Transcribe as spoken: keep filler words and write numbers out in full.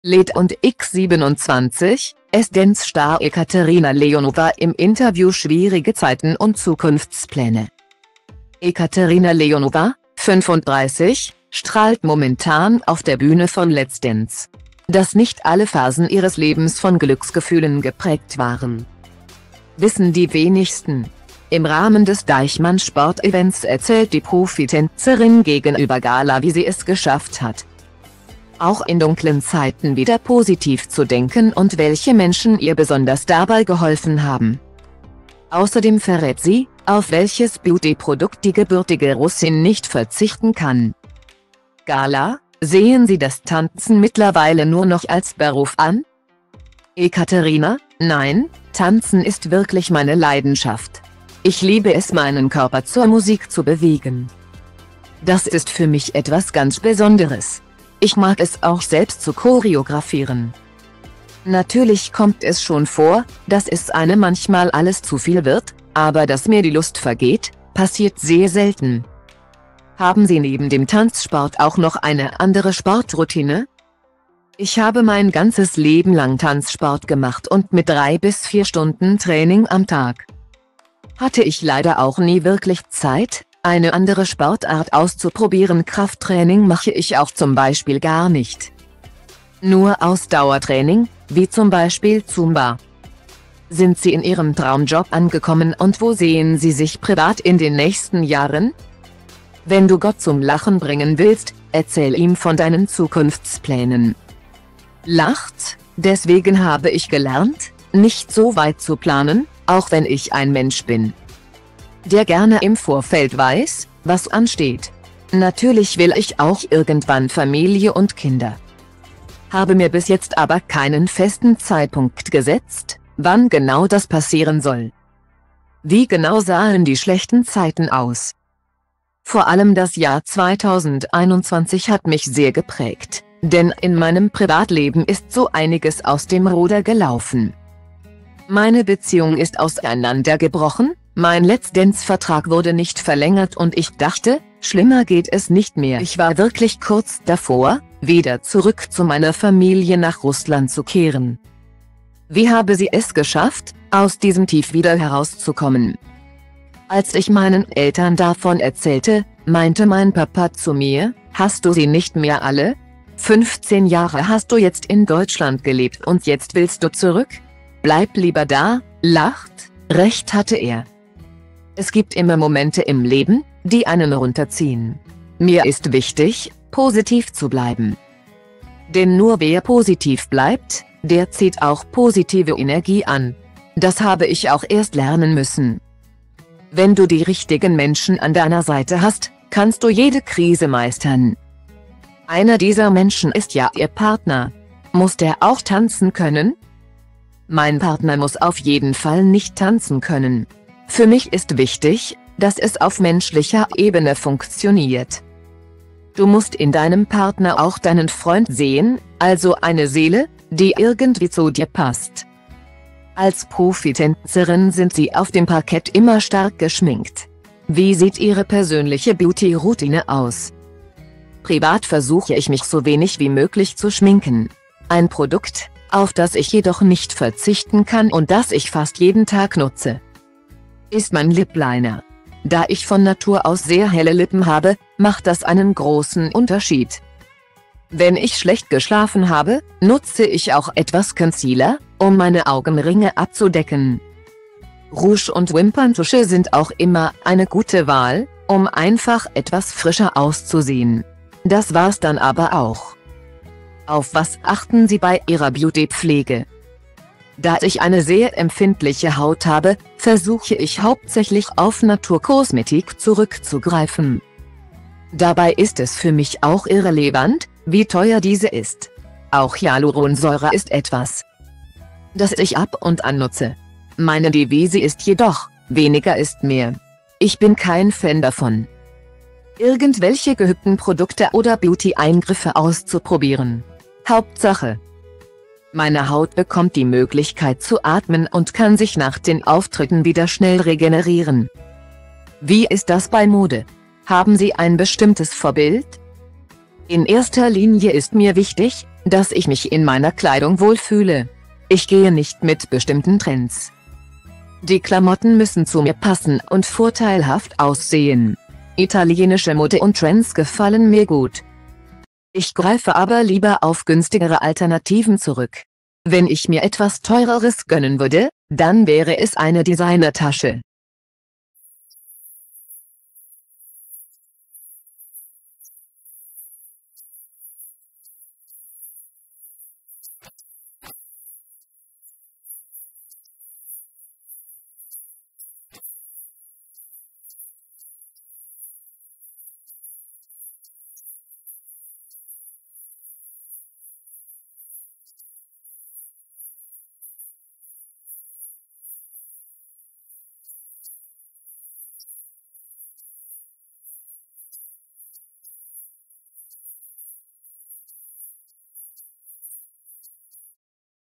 Led und X siebenundzwanzig, S-Dance-Star Ekaterina Leonova im Interview schwierige Zeiten und Zukunftspläne. Ekaterina Leonova, fünfunddreißig, strahlt momentan auf der Bühne von Let's Dance. Dass nicht alle Phasen ihres Lebens von Glücksgefühlen geprägt waren, wissen die wenigsten. Im Rahmen des Deichmann-Sportevents erzählt die Profitänzerin gegenüber Gala, wie sie es geschafft hat, auch in dunklen Zeiten wieder positiv zu denken und welche Menschen ihr besonders dabei geholfen haben. Außerdem verrät sie, auf welches Beauty-Produkt die gebürtige Russin nicht verzichten kann. Gala: Sehen Sie das Tanzen mittlerweile nur noch als Beruf an? Ekaterina: Nein, Tanzen ist wirklich meine Leidenschaft. Ich liebe es, meinen Körper zur Musik zu bewegen. Das ist für mich etwas ganz Besonderes. Ich mag es auch selbst zu choreografieren. Natürlich kommt es schon vor, dass es einem manchmal alles zu viel wird, aber dass mir die Lust vergeht, passiert sehr selten. Haben Sie neben dem Tanzsport auch noch eine andere Sportroutine? Ich habe mein ganzes Leben lang Tanzsport gemacht und mit drei bis vier Stunden Training am Tag hatte ich leider auch nie wirklich Zeit, eine andere Sportart auszuprobieren. Krafttraining mache ich auch zum Beispiel gar nicht. Nur Ausdauertraining, wie zum Beispiel Zumba. Sind Sie in Ihrem Traumjob angekommen und wo sehen Sie sich privat in den nächsten Jahren? Wenn du Gott zum Lachen bringen willst, erzähl ihm von deinen Zukunftsplänen. Lacht: Deswegen habe ich gelernt, nicht so weit zu planen, auch wenn ich ein Mensch bin, der gerne im Vorfeld weiß, was ansteht. Natürlich will ich auch irgendwann Familie und Kinder. Habe mir bis jetzt aber keinen festen Zeitpunkt gesetzt, wann genau das passieren soll. Wie genau sahen die schlechten Zeiten aus? Vor allem das Jahr zweitausendeinundzwanzig hat mich sehr geprägt, denn in meinem Privatleben ist so einiges aus dem Ruder gelaufen. Meine Beziehung ist auseinandergebrochen, mein Let's Dance-Vertrag wurde nicht verlängert und ich dachte, schlimmer geht es nicht mehr. Ich war wirklich kurz davor, wieder zurück zu meiner Familie nach Russland zu kehren. Wie habe sie es geschafft, aus diesem Tief wieder herauszukommen? Als ich meinen Eltern davon erzählte, meinte mein Papa zu mir: Hast du sie nicht mehr alle? fünfzehn Jahre hast du jetzt in Deutschland gelebt und jetzt willst du zurück? Bleib lieber da. Lacht. Recht hatte er. Es gibt immer Momente im Leben, die einen runterziehen. Mir ist wichtig, positiv zu bleiben. Denn nur wer positiv bleibt, der zieht auch positive Energie an. Das habe ich auch erst lernen müssen. Wenn du die richtigen Menschen an deiner Seite hast, kannst du jede Krise meistern. Einer dieser Menschen ist ja Ihr Partner. Muss der auch tanzen können? Mein Partner muss auf jeden Fall nicht tanzen können. Für mich ist wichtig, dass es auf menschlicher Ebene funktioniert. Du musst in deinem Partner auch deinen Freund sehen, also eine Seele, die irgendwie zu dir passt. Als Profitänzerin sind Sie auf dem Parkett immer stark geschminkt. Wie sieht Ihre persönliche Beauty-Routine aus? Privat versuche ich mich so wenig wie möglich zu schminken. Ein Produkt, auf das ich jedoch nicht verzichten kann und das ich fast jeden Tag nutze, ist mein Lip Liner. Da ich von Natur aus sehr helle Lippen habe, macht das einen großen Unterschied. Wenn ich schlecht geschlafen habe, nutze ich auch etwas Concealer, um meine Augenringe abzudecken. Rouge und Wimperntusche sind auch immer eine gute Wahl, um einfach etwas frischer auszusehen. Das war's dann aber auch. Auf was achten Sie bei Ihrer Beautypflege? Da ich eine sehr empfindliche Haut habe, versuche ich hauptsächlich auf Naturkosmetik zurückzugreifen. Dabei ist es für mich auch irrelevant, wie teuer diese ist. Auch Hyaluronsäure ist etwas, das ich ab und an nutze. Meine Devise ist jedoch: weniger ist mehr. Ich bin kein Fan davon, irgendwelche gehypten Produkte oder Beauty-Eingriffe auszuprobieren. Hauptsache, meine Haut bekommt die Möglichkeit zu atmen und kann sich nach den Auftritten wieder schnell regenerieren. Wie ist das bei Mode? Haben Sie ein bestimmtes Vorbild? In erster Linie ist mir wichtig, dass ich mich in meiner Kleidung wohlfühle. Ich gehe nicht mit bestimmten Trends. Die Klamotten müssen zu mir passen und vorteilhaft aussehen. Italienische Mode und Trends gefallen mir gut. Ich greife aber lieber auf günstigere Alternativen zurück. Wenn ich mir etwas Teureres gönnen würde, dann wäre es eine Designertasche.